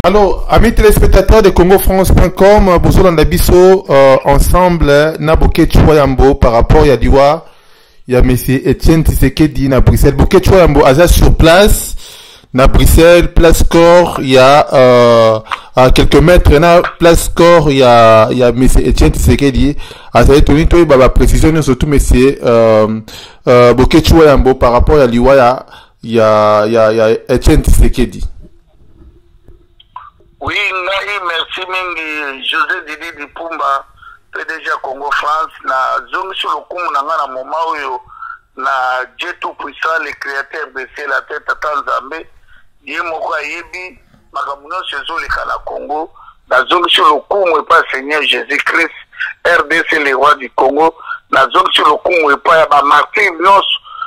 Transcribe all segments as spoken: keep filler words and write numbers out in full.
Alors, amis téléspectateurs de Congo France point com, bonjour dans Bisso, euh, ensemble, Naboke Chouayambo, par rapport à Diwa, il y a monsieur Etienne Tshisekedi à Bruxelles. Boke Chouayambo, Aza sur place, à Bruxelles, place Corps, il y a, euh, à quelques mètres, na place Corps, il y a, il y a monsieur Etienne Tshisekedi. Aza étonné, toi, il va préciser, surtout monsieur, euh, euh, Boke Chouayambo, par rapport à Diwa, il y a, il y a, il y a Etienne Tshisekedi. Oui, ngai merci mingi José Didi Dipumba, P D G Congo France, na zongi sur le coup na ngana moment où na Dieu tout puissant, le créateur baissé la tête à Tanzambé, yé moko yebi, makamuno sezo le kala Congo, na zongi sur le coup moi pas Seigneur Jésus-Christ, R D C le roi du Congo, na zongi sur le coup moi pas ya ba Martin Nyos,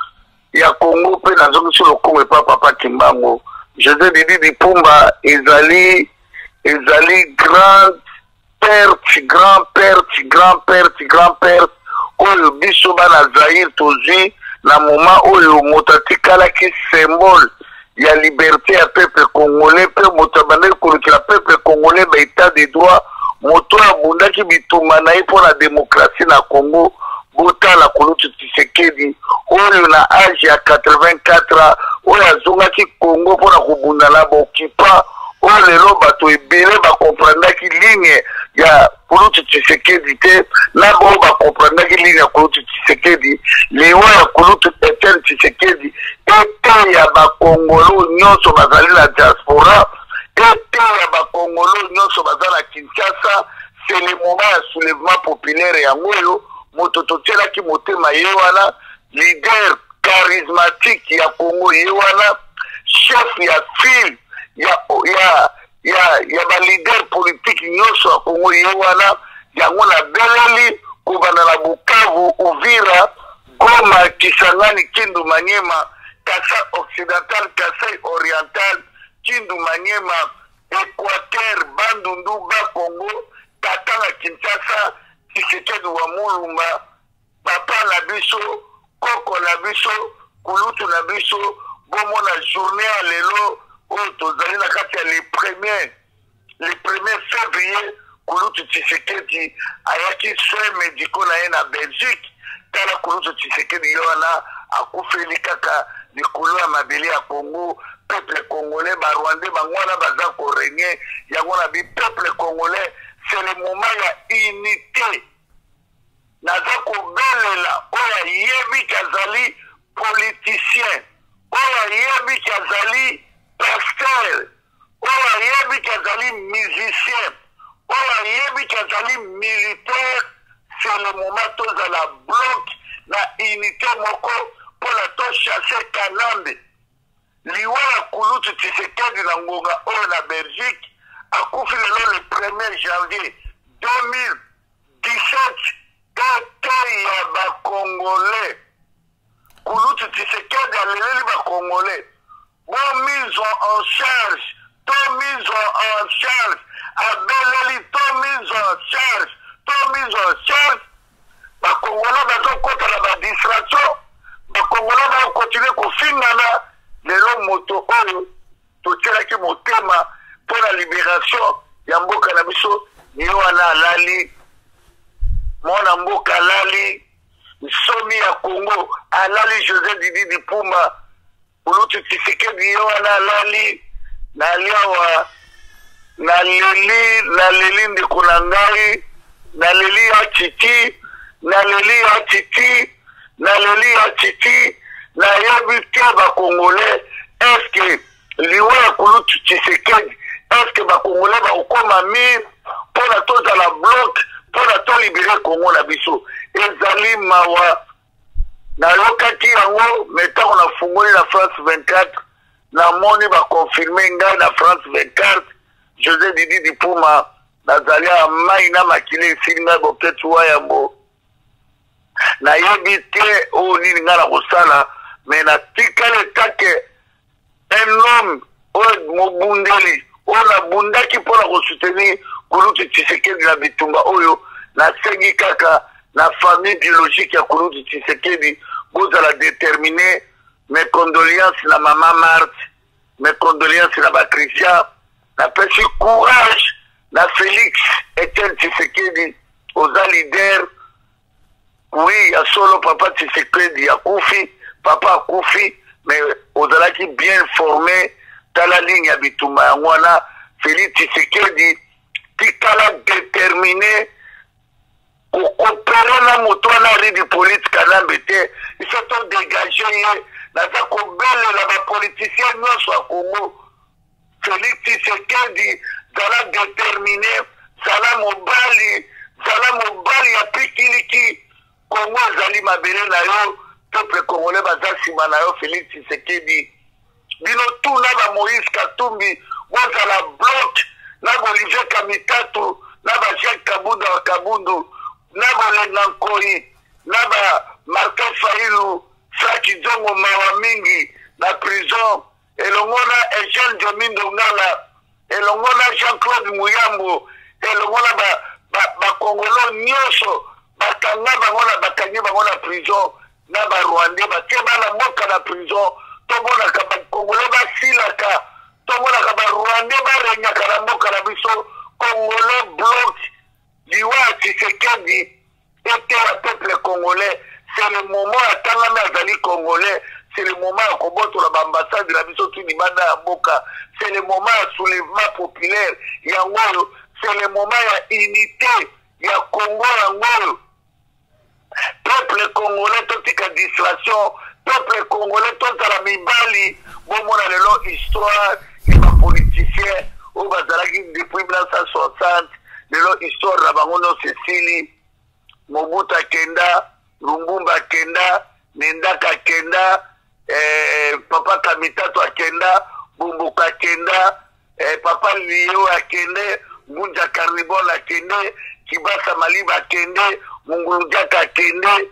ya Congo pe na zongi sur le coup moi pas Papa Kimbango, José Didi Dipumba, Ezali ezali grand perte, grand perte, grand perte, grand perte, oyo biso bana Zaïre tozi na moment oyo motatikala ki symbole ya liberté ya peuple congolais pe motabane kolukila peuple congolais ba état de droit moto abundaki bituma na ipo na démocratie na Congo botala kolutu Tshisekedi oyo na âge ya quatre-vingt-quatre ans oyo azongaki Congo pona kubunda na bokipa oyo lelo bato ebele bakomprendaki ligne ya kolutu Tshisekedi te na bao bakomprendaki ligne ya kolutu Tshisekedi lewa ya kolutu Etienne Tshisekedi ete ya bakongolo nyonso bazali na diaspora ete ya bakongolo nyonso bazali na Kinshasa. C'est le moment ya soulèvement populaire yango oyo moto totielaki motema ye wana leader charismatique ya Congo ye wana chef ya file ya ya ya ya ba leader politique nyonso ya Congo ye wana yango na beleli kubana na Bukavu, Uvira, Goma, Kisangani, Kindu Manyema, Kasai Occidental, Kasai Oriental, Kindu Manyema, Équateur, Bandundu, Bas-Congo, Katanga, Kinshasa, Tshisekedi wa Mulumba, Papa na biso, Koko na biso, Kulutu na biso, bomo na journée à lelo, oyo tozali na kati ya les premiers les premiers février Kulutu Tshisekedi ayaki soins médicaux na ye na Belgique. Tala Kulutu Tshisekedi yo wana akufeli kaka likolo ya mabele ya Congo. Peuple congolais ba Rwandais bango wana baza korenye yango na bi peuple congolais. C'est le moment ya unité naza kobelela oyo ayebi kazali politicien oyo ayebi kazali pasteur oyo ayebi kazali musicien oyo ayebi kazali militaire. C'est le moment tozala bloc na unité moko mpona tochasse Kanambe liwa ya Kulutu Tshisekedi na ngonga oyo na Belgique akufi lelo le premier janvier deux mille dix-sept. Tete ya bakongolais Kulutu Tshisekedi aleleli bakongolais bon mise en charge to mise en charge abeleli to mise en charge to mise en charge bakongolais bazokota na badistraction bakongolais bakokontinue kofingana lelo moto oyo totielaki motema mpona libération ya mboka na biso niyo wana alali mwana mboka alali somi ya Congo alali José Didi Dipumba Kulutu Tshisekedi yo wana alali na liawa na leli na leli ndeko na ngai na leli ya titi na leli ya titi na leli ya titi na yebi te bakongolais est-ce que liwa ya Kulutu Tshisekedi est-ce que bakongolais bakokoma mire mpona tozala bloc mpona tolibere Congo na biso ezali mawa nayokaki yango me ntango nafungoli na France vingt-quatre namoni bakonfirme ngai na France vingt-quatre José Didi Dipumba nazali ya mai na makili esili ngai Boke Chouayambo nayebi te oyo nini ngai na kosala me natikali kake un homme oyo mobundeli oyo nabundaki mpona kosoutenir Kulutu Tshisekedi na bitumba oyo nasengi kaka na famille biologique ya Kulutu Tshisekedi bozala déterminé. Mes condoléances na Maman Marthe, mes condoléances na Patricia, napesi courage na Félix Etienne Tshisekedi oza leader. Oui, ya solo papa Tshisekedi ya kufi, papa akufi, mais ozalaki bien formé dans la ligne ya bitumba yango wana. Félix Tshisekedi tikala déterminé kokopera na moto wana ari di politique kanambe te. Iso to dégagé ye naza kobelela bapoliticien nyonso ya Congo. Félix Tshisekedi zala déterminé, zala mobali, zala mobali ya pikiliki. Congo ezali mabele na yo, peuple congolais baza nsima na yo Félix Tshisekedi. Bino tuna ba Moïse Katumbi bozala bloc na Olivier Kamitatu na ba Jacques Kabunda wa Kabundu na Bolenga Nkoi na ba Martin Fayulu Saki Zongo mawa mingi na prison elongo na Eugène Diomindo Ngala elongo na Jean-Claude Muyambo elongo na ba ba, ba Congolo nyonso bakanga bango na bakangi bango na prison na ba Rwandais batie bana mboka na prison tobona ka ba Congolais basilaka tobona ka ba Rwandais barenyaka na mboka na biso. Congolais bloc liwa Tshisekedi ete la peuple congolais. C'est le moment à tangami azali congolais, c'est le moment à kobotola l'ambassade de la biso tu ni banda ya mboka. C'est le moment à soulèvement populaire yango, c'est le moment à unité ya Congo yango. Peuple congolais totika distraction, peuple congolais tozala mibali bomona lelo histoire ya bapoliticien oyo bazalaki depuis mille neuf cent soixante. Lelo histoire na bango no Cecily Mobutu akenda, Lumumba akenda, Nendaka akenda, eh, Papa Kamitatu akenda, Bumbuka akenda, eh, Papa Liyo akende, Ngunja Karnibon akende, Kibasa Maliba akende, Mungulujaka akende,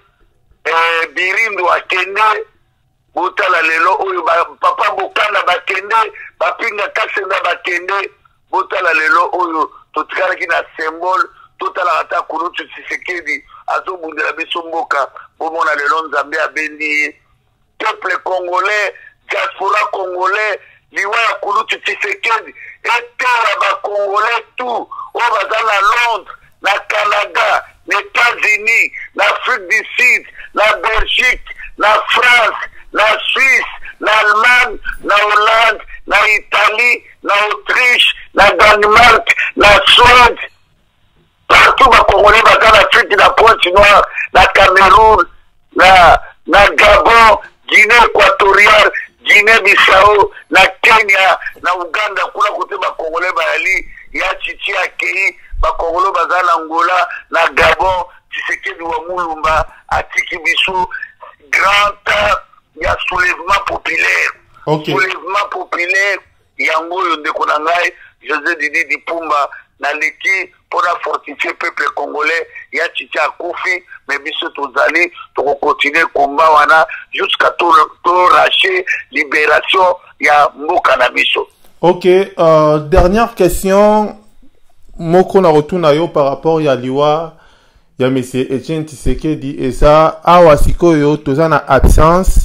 eh, Birindu akende, Botala lelo oyo Papa Bokanda bakende, Bapinga Kasenda bakende, Botala lelo oyo totikalaki na symbole totala ata Kulutu Tshisekedi azobundela biso mboka bomona lelo Nzambe abendi peuple congolais, diaspora congolais, liwa ya Kulutu Tshisekedi etela ba congolais tout oyo baza na Londres, na Canada, na États-Unis, na Afrique du Sud, na Belgique, na France, na Suisse, na Allemagne, na Hollande, na Italie, na Autriche, na Danemark, na Suède. Partout ba Congolais baza na Afrique, na Pointe-Noire, na Cameroun, na, na Gabon, Guinée équatoriale, Guinée-Bissau, na Kenya, na Uganda, kuna kote ba Congolais bayali ya Chichi akei, ba Congolais baza na Angola, na Gabon, Tshisekedi wa Mulumba atiki biso grand ya soulèvement populaire. Okay. Soulèvement populaire yango yo ndeko na ngai José Didi Dipumba na leki pour fortifier peuple congolais ya Chichi akufi mais biso tozali to continuer combat wana jusqu'à tout to racher libération ya mboka na biso. OK, euh, dernière question moko na retourna yo par rapport ya liwa ya monsieur Etienne Tshisekedi et ça awa sikoyo toza na absence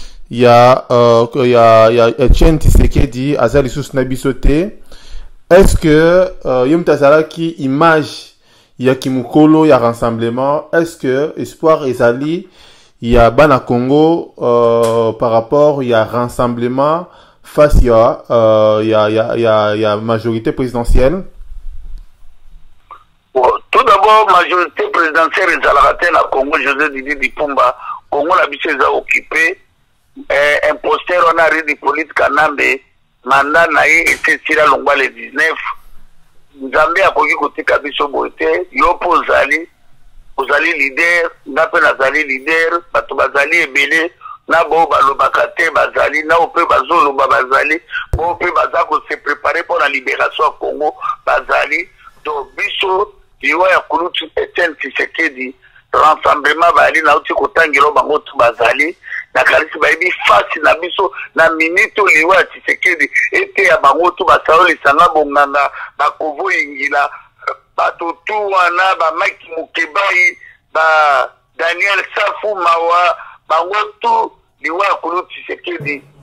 ya euh, ya ya Etienne Tshisekedi azali sous na bisote. Est-ce que euh, yom tazalaki image ya kimukolo ya rassemblement, est-ce que espoir ezali ya bana Congo euh, par rapport ya rassemblement face ya euh, ya ya ya ya majorité présidentielle? Bon, tout d'abord majorité présidentielle ezalaka te na Congo. José Didi Dipumba Congo la biso eza occupé eh, imposteur on a redi politique kanambe mandat na ye etesila longwa le dix-neuf. Nzambe akoki kotika biso bote yo po ozali ozali leader nga pe nazali leader bato bazali ebele na bo balobaka te bazali na ope bazoloba bazali bo pe baza ko se préparer pour la libération ya Congo bazali. Donc biso liwa ya Kulutu Etienne Tshisekedi rassemblement bali na uti kotangelo bango tu bazali na kalisi bayibi fasi na biso na minito liwa ya Tshisekedi ete ya bango tu basaoli sanga bonganga bakovo ingila bato tu wana ba Maki Mukebai ba Daniel Safu Mawa bango tu liwa ya Kulutu Tshisekedi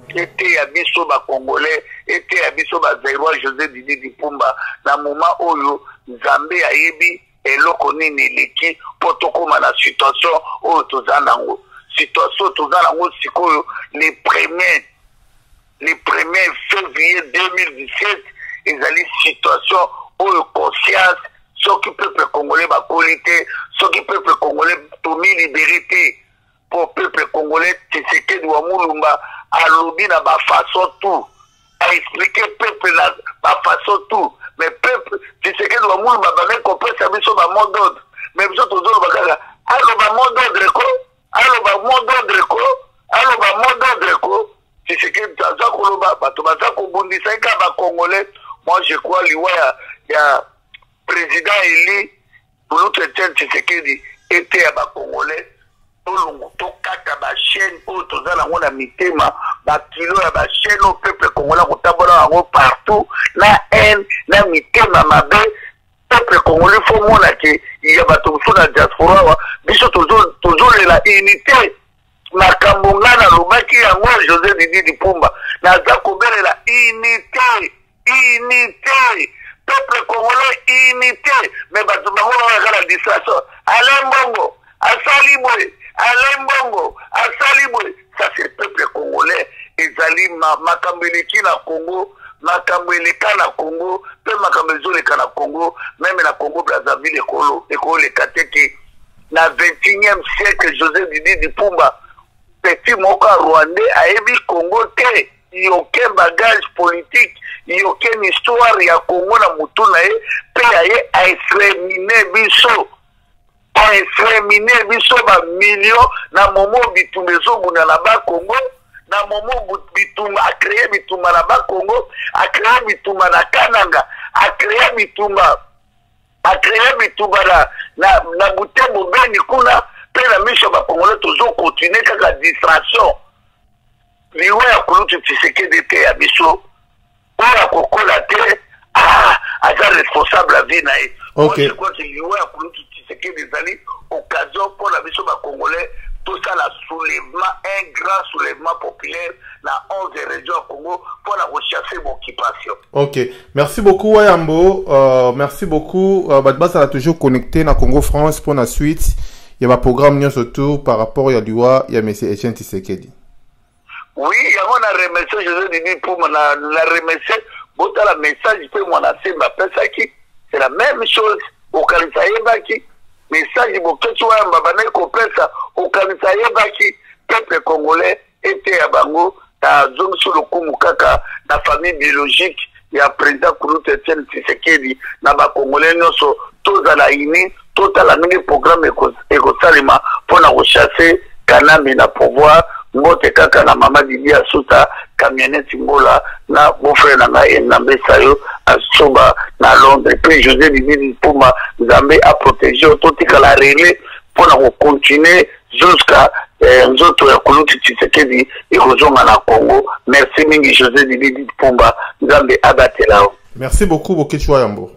ete ya biso ba Congolais, ete ya biso ba Zaïrois José Didi Dipumba na moment oyo Nzambe ayebi eloko nini leki po tokoma na situation oyo toza nango. Situation toza nango sikoyo les premiers les premiers février deux mille dix-sept ezali situation oyo conscience soki peuple congolais ba qualité soki peuple congolais tomi liberté pour peuple congolais Tshisekedi wa Mulumba alobi na ba façon tout a expliquer peuple na ba façon tout mais peuple Tshisekedi wa Mulumba ba même comprendre biso ba mot d'ordre mais biso tozolo bakaka alo ba mot d'ordre ko alo ba mot d'ordre ko alo ba mot d'ordre ko Tshisekedi taza koloba bato baza kobundisa ka ba congolais. Moi je crois liwa ya ya président élu pour notre Tshisekedi était à ba congolais tolongo tokata ba chaîne o tozala ngona mitema ba kilo ya ba chaîne au peuple congolais kotambola ngo partout na haine na mitema mabe peuple congolais faut mona ke ya bato na diaspora wa biso tozo tozo la unité makambo ngana lobaki yango José Didi Dipumba naza kobelela unité unité peuple congolais unité mais bato bango na la distraction Alain Bongo asali boy Alain Bongo asali boy ça c'est peuple congolais ezali makambo eleki na Congo makambo eleka na Congo pe makambo ezoleka na Congo même na Congo Brazzaville ekolo ekolo lekateki na vingt et unième siècle José Didi Dipumba petit moka rwandais ayebi Congo te il y a aucun bagage politique, il n'y a aucune histoire, il y a Congo na mutuna e, pe aye a exterminer biso, a exterminer biso ba millions na momo bitumbezo buna na ba Congo, na momo bitumba a créé bitumba na ba Congo, a créé bitumba na Kananga, a créé bitumba, a créé bitumba na na na Butembo Beni kuna, pe na misho ba Congolais toujours continuer kaka distraction. Liwa ya kulutu Tshisekedi te ya biso ora kokola te ah aza responsable la vie na ye. Okay. Je crois que liwa ya kulutu Tshisekedi zali occasion pour la biso ba Congolais tout ça la soulèvement un grand soulèvement populaire dans onze régions au Congo pour la rechercher l'occupation. Ok, merci beaucoup Wayambo, euh, merci beaucoup. Euh, Badba ça a toujours connecté na Congo France pour la suite. Il y a un programme nous autour par rapport à Liwa, il y a M. Etienne Tshisekedi. Oui, il y a un remerciement, je veux dire, pour la remercier, botta la message, pour mon assez, ma personne qui, c'est la même chose, au Kalisaïbaki, message, pour que tu vois, ma banane, qu'on peut ça, au Kalisaïbaki, peuple congolais, était à Bango, dans zone sur le Koumukaka, la famille biologique, il y a président Koulout Etienne Tshisekedi, dans la Congolais, nous sommes tous à la Uni, tout à la mini programme éco-salima, pour la rechasser, Kanami, na pouvoir, mbote kaka na mama Didi Asuta camionnette Mbola na beau-frère na ngai Nambe Sayo Asuba na Londres puis José Didi Dipumba Nzambe a protégé autotika la relais pour na continuer jusqu'à nzoto ya Kulutu Tshisekedi ekozonga na Congo. Merci mingi José Didi Dipumba Nzambe abatela. Merci beaucoup Bokechwa Yambo.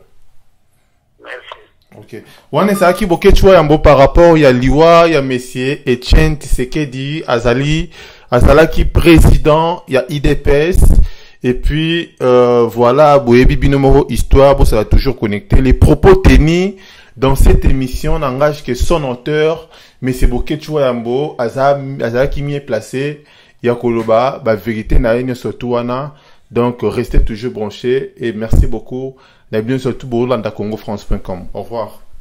Merci. Ok. Wane Saki Bokechwa Yambo par rapport ya Liwa ya Monsieur Etienne Tshisekedi Azali Azalaki président ya I D P S et puis euh, voilà Boyebi Binomoro histoire bon ça va toujours connecter les propos tenus dans cette émission n'engage que son auteur Monsieur Bokechwa Yambo Azalaki mieux placé ya koloba ba vérité na ene surtout wana donc restez toujours branchés et merci beaucoup. Bienvenue sur tout Congo France point com. Au revoir.